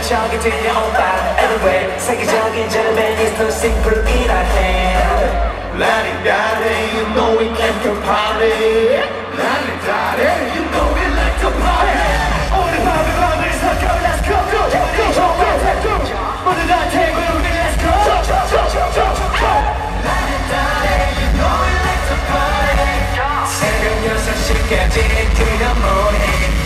저기 들려오빠 Everywhere 세계적인 gentleman is too simple in our hand La-di-da-di, you know we came to party. La-di-da-di, you know we like to party. 오늘 밤에 밤을 섞어 Let's go 우리 정말 대충 모두 다 테이블 위에 Let's go La-di-da-di, you know we like to party. 새벽 6시까지 그냥 morning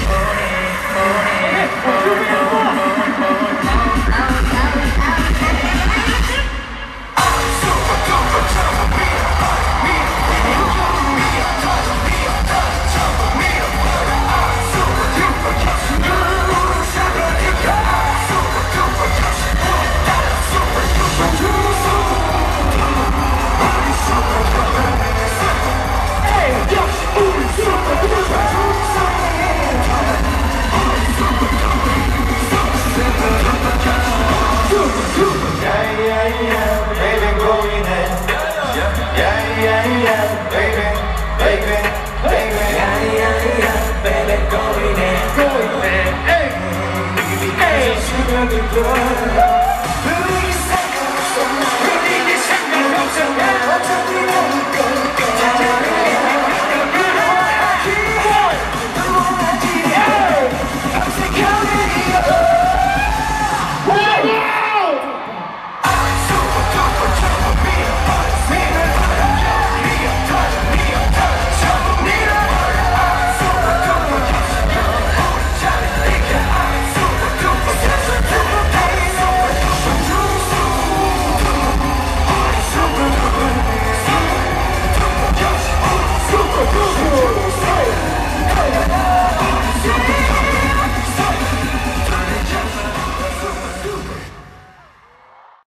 분위기 생각 없잖아.